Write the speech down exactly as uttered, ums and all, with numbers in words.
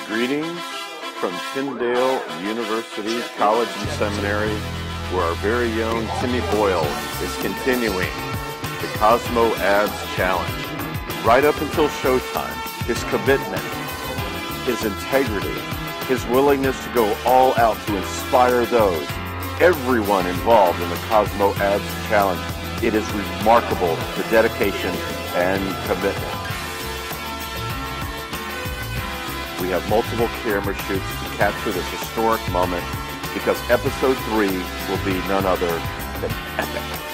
Greetings from Tyndale University College and Seminary, where our very own Timmy Boyle is continuing the Cosmo Ads Challenge. Right up until showtime, his commitment, his integrity, his willingness to go all out to inspire those, everyone involved in the Cosmo Ads Challenge. It is remarkable, the dedication and commitment. We have multiple camera shoots to capture this historic moment because episode three will be none other than epic.